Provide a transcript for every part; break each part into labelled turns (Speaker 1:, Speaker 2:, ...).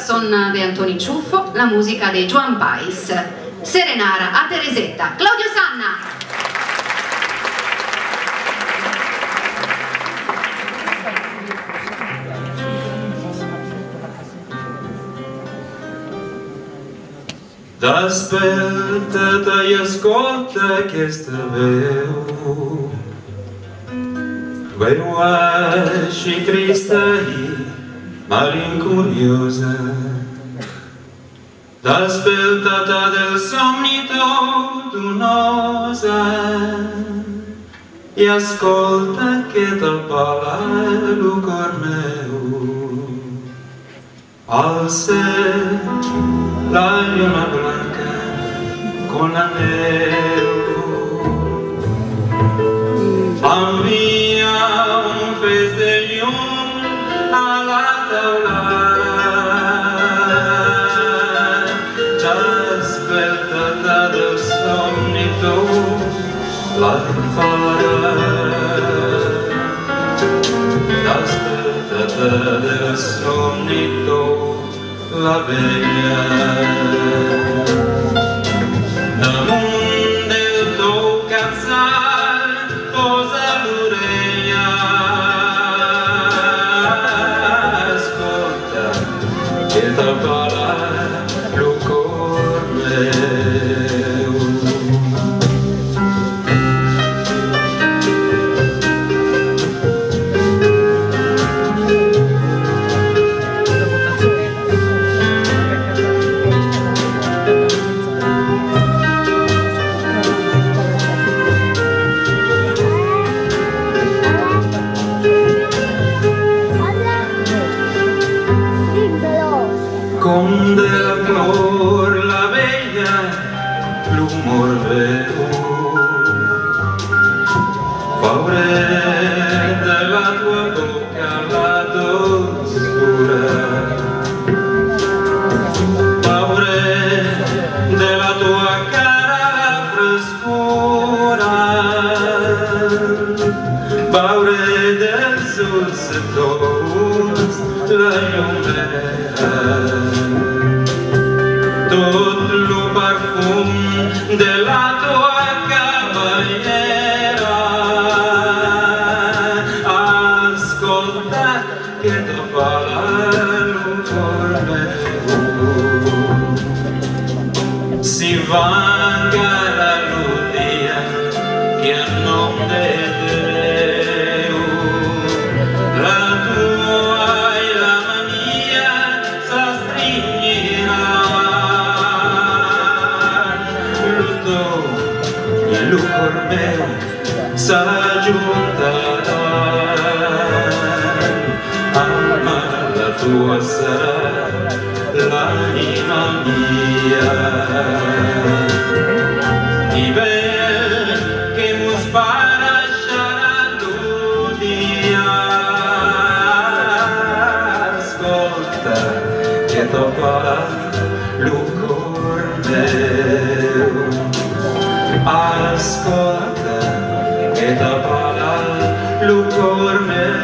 Speaker 1: son de Antonin Ciuffo, la musica de Joan Pais. Serenara a Teresetta, Claudio Sanna.
Speaker 2: Desperta't i escolta aquesta veu, veu així trista i malincuriosa. Desperta't del somni teu d'unosa i escolta que t'apala el cor meu. Al cel la lluna blanca con la neu envia un fes de llum a la teulada. Desperta't del somni teu la fora, desperta't del somni teu la vella. Damunt del teu casal posa l'orella, escolta que t'apala el cor meu. Com de la flor la vella l'humor veu, veuré de la tua boca la dolçura, veuré de la tua cara la frescura, veuré dels ulls teus la llumera. Tot el perfum de la tua cabellera, escolta que t'apala el cor meu. Si venga el dia que en nom de Déu la tua i la mania s'estrinyiran, el cor meu s'ajuntaran, amb la tua serà l'ànima mia. I bé que mos pareixerà l'un dia, escolta que t'apala el cor meu. Ascolta che t'apala el cor meu.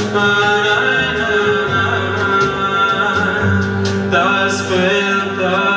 Speaker 2: Desperta